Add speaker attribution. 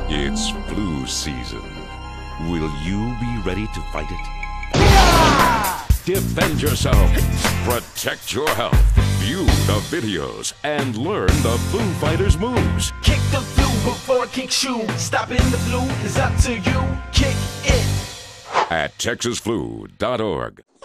Speaker 1: It's flu season. Will you be ready to fight it? Defend yourself. Protect your health. View the videos and learn the Flu Fighters moves.
Speaker 2: Kick the flu before it kicks you. Stopping the flu is up to you. Kick it
Speaker 1: At TexasFlu.org.